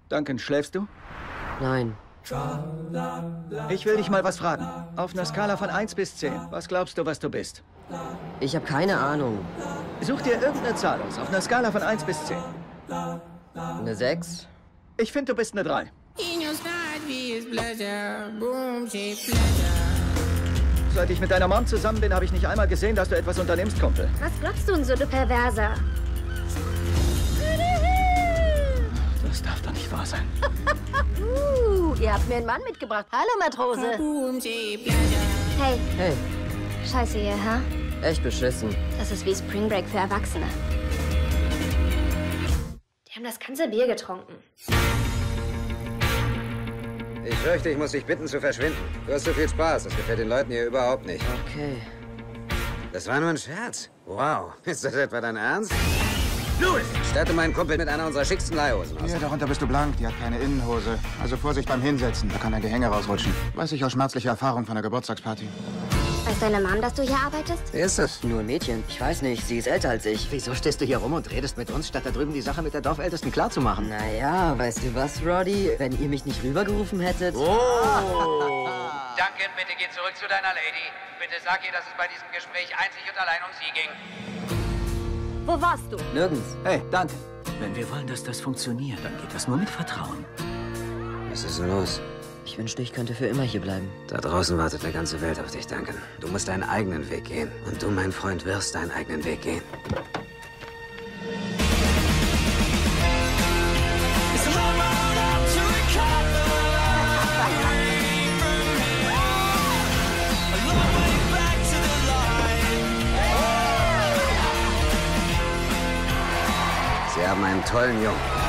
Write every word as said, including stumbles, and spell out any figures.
Duncan, schläfst du? Nein. Ich will dich mal was fragen. Auf einer Skala von eins bis zehn, was glaubst du, was du bist? Ich habe keine Ahnung. Such dir irgendeine Zahl aus, auf einer Skala von eins bis zehn. Eine sechs? Ich finde, du bist eine drei. Seit ich mit deiner Mom zusammen bin, habe ich nicht einmal gesehen, dass du etwas unternimmst, Kumpel. Was glaubst du denn so, du Perverser? Das darf doch nicht wahr sein. uh, ihr habt mir einen Mann mitgebracht. Hallo, Matrose. Hey. Hey, Scheiße hier, ha? echt beschissen. Das ist wie Spring Break für Erwachsene. Die haben das ganze Bier getrunken. Ich fürchte, ich muss dich bitten zu verschwinden. Du hast so viel Spaß, das gefällt den Leuten hier überhaupt nicht. Okay. Das war nur ein Scherz. Wow, ist das etwa dein Ernst? Louis! Statte meinen Kumpel mit einer unserer schicksten Leihhosen aus. Hier, darunter bist du blank. Die hat keine Innenhose. Also Vorsicht beim Hinsetzen. Da kann ein Gehänge rausrutschen. Weiß ich aus schmerzlicher Erfahrung von der Geburtstagsparty. Weiß deine Mom, dass du hier arbeitest? Wer ist das? Nur ein Mädchen. Ich weiß nicht, sie ist älter als ich. Wieso stehst du hier rum und redest mit uns, statt da drüben die Sache mit der Dorfältesten klarzumachen? Naja, weißt du was, Roddy? Wenn ihr mich nicht rübergerufen hättet... Oh! Duncan, bitte geh zurück zu deiner Lady. Bitte sag ihr, dass es bei diesem Gespräch einzig und allein um sie ging. Wo warst du? Nirgends. Hey, Duncan. Wenn wir wollen, dass das funktioniert, dann geht das nur mit Vertrauen. Was ist denn los? Ich wünschte, ich könnte für immer hier bleiben. Da draußen wartet eine ganze Welt auf dich, Duncan. Du musst deinen eigenen Weg gehen. Und du, mein Freund, wirst deinen eigenen Weg gehen. Sie haben einen tollen Jungen.